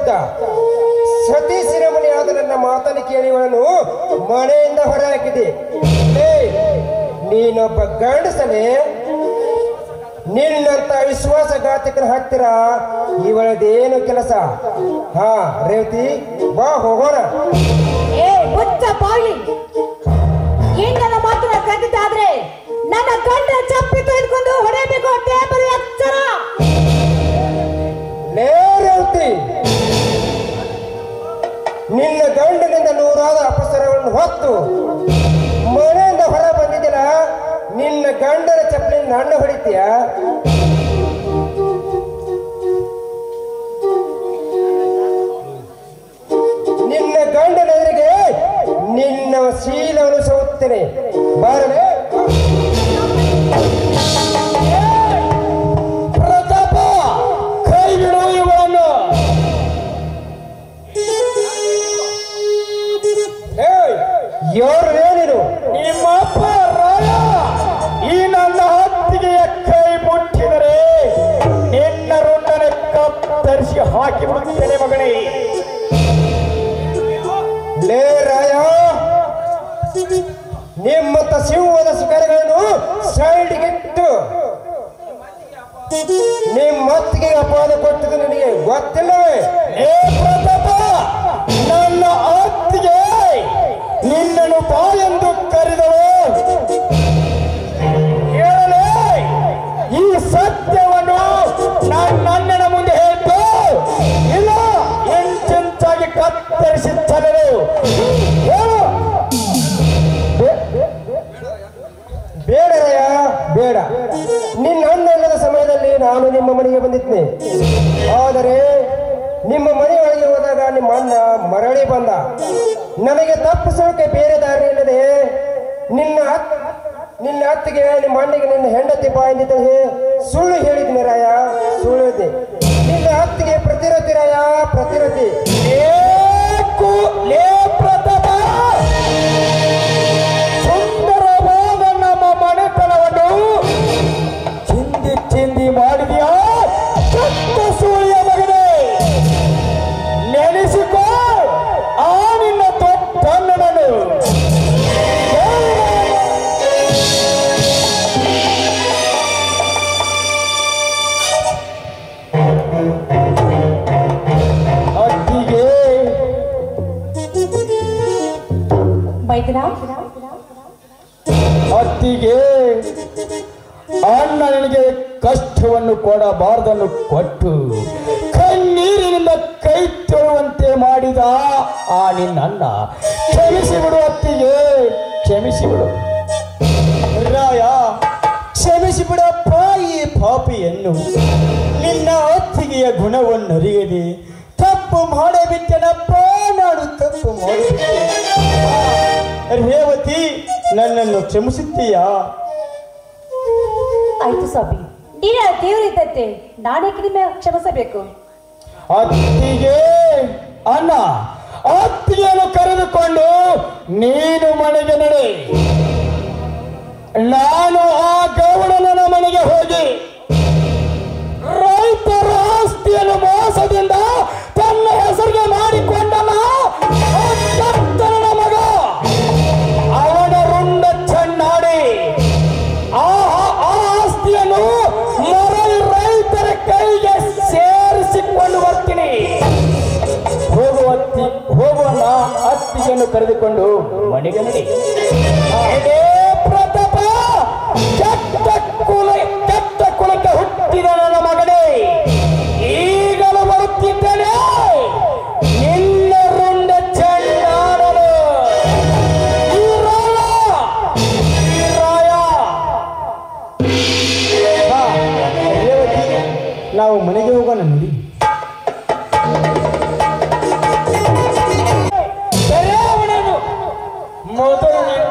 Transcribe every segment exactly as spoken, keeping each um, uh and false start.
ಬರುತ್ತಿದ್ದ. ಸತಿ ಶಿರೋಮಣಿಯಾದ ನನ್ನ ಮಾತನ್ನು ಕೇಳಿವಳನ್ನು ಮನೆಯಿಂದ ಹೊರ ಹಾಕಿದೆ. ನೀನೊಬ್ಬ ಗಂಡಸನೇ, ನಿನ್ನಂತ ವಿಶ್ವಾಸಘಾತಕರ ಹತ್ತಿರ ಇವಳದೇನು ಕೆಲಸ? ಹಾ ರೇವತಿ, ಬಾ ಹೋಗೋಣ. ಏ ಮುಚ್ಚ ಬಾಯಿ, ನನ್ನ ಮಾತನ್ನ ಕದ್ದಿದ್ದಾದ್ರೆ ನನ್ನ ಗಂಡ ಚಪ್ಪಿ ತೆಗೆದುಕೊಂಡು ಹೊಡೆಯಬೇಕು. ಟೇಬಲ್ ಎಚ್ಚರ. ಲೇ ರೇವತಿ, ನಿನ್ನ ಗಂಡನಿಂದ ನೂರಾದ ಅಪಸರಗಳನ್ನು ಹೊತ್ತು ಮನೆಯಿಂದ ಹೊರ ಬಂದಿದ್ದಿಲ್ಲ. ನಿನ್ನ ಗಂಡನ ಚಪ್ಪಲಿನ ನನ್ನ ಹೊಡಿತೀಯ? ನಿನ್ನ ಗಂಡನ ಎದುರಿಗೆ ನಿನ್ನ ಶೀಲವನ್ನು ಸೋತ್ತೇನೆ. ಬಾರಲೇ ಪ್ರತಾಪ, ಕೈ ಬಿಡು ಇವಳನ್ನು. ಯಾರು ನೀನು? ನಿಮ್ಮಪ್ಪ ರಾಯ ಈ ನನ್ನ ಹತ್ತಿಗೆಯ ಕೈ ಮುಟ್ಟಿದರೆ ನಿನ್ನ ರುಂಡನೆ ಕತ್ತರಿಸಿ ಹಾಕಿ ಬಿಡುತ್ತೇನೆ ಮಗನೇ. ಲೇ ರಾಯ, ನಿಮ್ಮಂತ ಸಿಂಹದ ಶಿಕಾರಿಗಳನ್ನು ಸೈಡ್ಗಿಟ್ಟು ನಿಮ್ಮತ್ತಿಗೆ ಅಪವಾದ ಕೊಟ್ಟಿದ್ದು ನಿನಗೆ ಗೊತ್ತಿಲ್ಲವೇ? ಏ ಪ್ರತಾಪ, ನನ್ನ ಅತ್ತಿಗೆ ನಿನ್ನನ್ನು ಬಾ ಎಂದು ಕರೆದಳು. ಹೇಳಲೇ, ಈ ಸತ್ಯವನ್ನು ನನ್ನ ಅಣ್ಣನ ಮುಂದೆ ಹೇಳ್ತು. ಇಲ್ಲ ಎಂಚೆಂಚಾಗಿ ಕತ್ತರಿಸಿ ಚಲರು. ಹೇಳು. ಬೇಡ ರಾಯ, ಬೇಡ. ನಿನ್ನ ಅಣ್ಣ ಇಲ್ಲದ ಸಮಯದಲ್ಲಿ ನಾನು ನಿಮ್ಮ ಮನೆಗೆ ಬಂದಿದ್ದೆ. ಆದರೆ ನಿಮ್ಮ ಮನೆಯೊಳಗೆ ಹೋದಾಗ ನಿಮ್ಮ ಅಣ್ಣ ಮರಳಿ ಬಂದ. ನನಗೆ ತಪ್ಪಿಸೋಕೆ ಬೇರೆ ದಾರಿ ಇಲ್ಲದೆ ನಿನ್ನ ನಿನ್ನ ಅತ್ತಿಗೆ ನಿಮ್ಮ ಅಣ್ಣಿಗೆ ನಿನ್ನ ಹೆಂಡತಿ ಬಾ ಎಂದಿದ್ದ ಸುಳ್ಳು ಹೇಳಿದ್ದೀನಿ ರಾಯ, ಸುಳ್ಳು ಹೇಳಿದ್ದೆ. ನಿನ್ನ ಅತ್ತಿಗೆ ಪ್ರತಿರತಿ ರಾಯ, ಪ್ರತಿರತಿ. ಲೇ ಪ್ರತಾಪ, ಸುಂದರವಾದ ನಮ್ಮ ಮನೆತನವನ್ನು ಚಿಂದಿ ಚಿಂದಿ ಮಾಡಿದ್ಯಾ ಸತ್ತ ಸೂಳಿಯ ಮಗನೇ. ನೆನೆಸಿಕೋ ಆ ನಿನ್ನ ದೊಡ್ಡಣ್ಣನನ್ನು. ಅತ್ತಿಗೆ ಅತ್ತಿಗೆ ಅಣ್ಣ ನನಗೆ ಕಷ್ಟವನ್ನು ಕೊಡಬಾರದನ್ನು ಕೊಟ್ಟು ಕಣ್ಣೀರಿನಿಂದ ಕೈ ತೊಳುವಂತೆ ಮಾಡಿದ ಆ ನಿನ್ನ ಅಣ್ಣ ಕ್ಷಮಿಸಿಬಿಡು ಅತ್ತಿಗೆ, ಕ್ಷಮಿಸಿಬಿಡು. ರಾಯ, ಕ್ಷಮಿಸಿಬಿಡಪ್ಪ ಈ ಪಾಪಿಯನ್ನು. ನಿನ್ನ ಅತ್ತಿಗೆಯ ಗುಣವನ್ನು ಅರಿಯದೆ ತಪ್ಪು ಮಾಡಬಿಟ್ಟೆನಪ್ಪ, ನಾನು ತಪ್ಪು ಮಾಡಿಬಿಟ್ಟೆ. ರೇವತಿ, ನನ್ನನ್ನು ಕ್ಷಮಿಸುತ್ತೀಯಾ? ಆಯ್ತು ಸ್ವಾಮಿ, ನೀನ ದೇವರಿದ್ದಂತೆ ನಾನೇಕೆ ನಿಮ್ಮ ಕ್ಷಮಿಸಬೇಕು? ಅತ್ತಿಗೆ ಅಣ್ಣ, ಅತ್ತಿಗೆಯನ್ನು ಕರೆದುಕೊಂಡು ನೀನು ಮನೆಗೆ ನಡೆ. ನಾನು ಆ ಗೌಡನ ಮನೆಗೆ ಹೋಗಿ ರೈತರ ಆಸ್ತಿಯನ್ನು ಮೋಸದಿಂದ ತನ್ನ ಹೆಸರಿಗೆ ಮಾಡಿಕೊಂಡಲ್ಲ ಮಗ, ಅವನ ರುಂಡ ಚೆನ್ನಾಡಿ ಆ ಆಸ್ತಿಯನ್ನು ಮರಳಿ ರೈತರ ಕೈಗೆ ಸೇರಿಸಿಕೊಂಡು ಬರ್ತೀನಿ. ಹೋಗುವ ಅತ್ತಿ ಹೋಗುವನ್ನ ಅತ್ತಿಗೆಯನ್ನು ಕರೆದುಕೊಂಡು ಮನೆಗೆ ನಡಿ. ಪ್ರತಾಪ, ಕೆಟ್ಟ ಕುಲ ಕೆಟ್ಟ ಕುಲಕ್ಕೆ ಹುಟ್ಟಿದ ನನ್ನ ಮಗನೇ, ಈಗಲೂ ಬರುತ್ತಿದ್ದೇನೆ ನಿನ್ನ ರುಂಡ ಚೆನ್ನಾಡಲು. ಈ ರಾಯ, ಈ ರಾಯ. ಬಾ, ರೇವತಿ, ನಾವು ಮನೆಗೆ ಹೋಗೋಣ ನೋಡಿ. ಮೊದಲು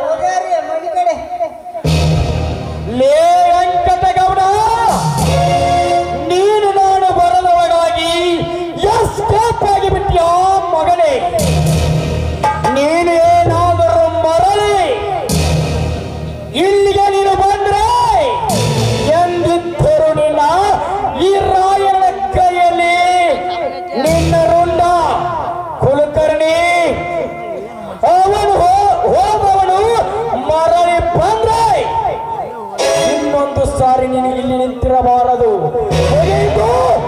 ಇರಬಾರದು. ಮುಗಿಯಿತು.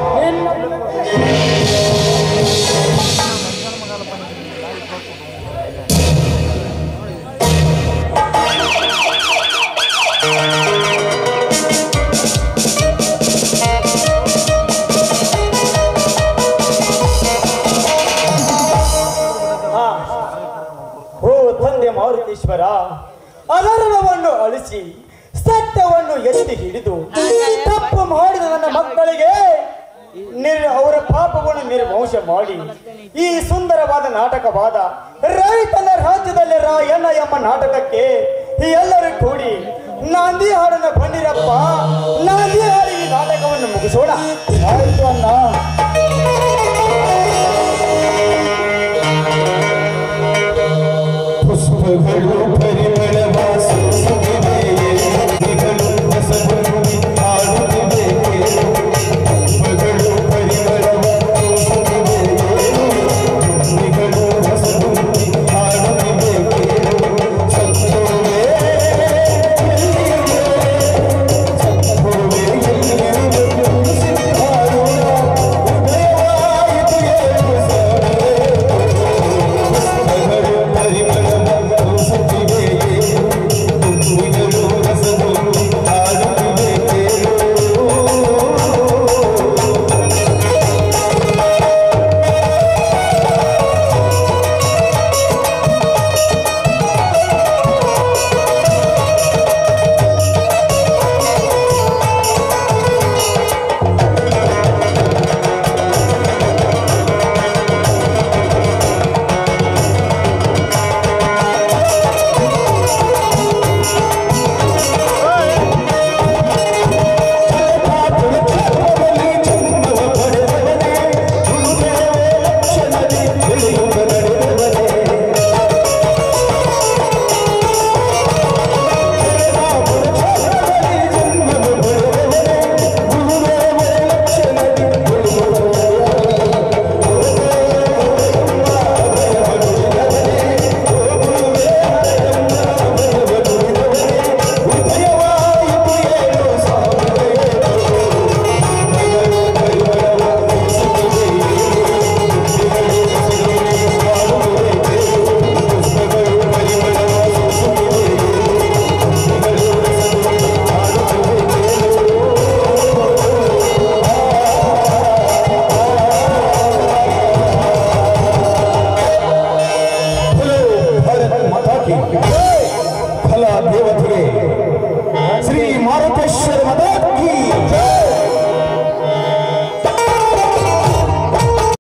ಓ ತಂದೆ ಮಾರುತೇಶ್ವರ, ಅದರವನ್ನು ಅಳಿಸಿ ಸತ್ಯವನ್ನು ಎತ್ತಿ ಹಿಡಿದು ತಪ್ಪು ಮಾಡಿದ ನನ್ನ ಮಕ್ಕಳಿಗೆ ನಿರ್ ಅವರ ಪಾಪವನ್ನು ನಿರ್ವಂಶ ಮಾಡಿ ಈ ಸುಂದರವಾದ ನಾಟಕವಾದ ರೈತನ ರಾಜ್ಯದಲ್ಲಿ ರಾಯಣ್ಣ ಎಂಬ ನಾಟಕಕ್ಕೆ ಎಲ್ಲರೂ ಕೂಡಿ ನಾಂದಿ ಹಾಡನ್ನು ಬಂದಿರಪ್ಪ. ನಾಂದಿ ಹಾಡಿ ಈ ನಾಟಕವನ್ನು ಮುಗಿಸೋಣ. ಆಯ್ತು ಅಣ್ಣ.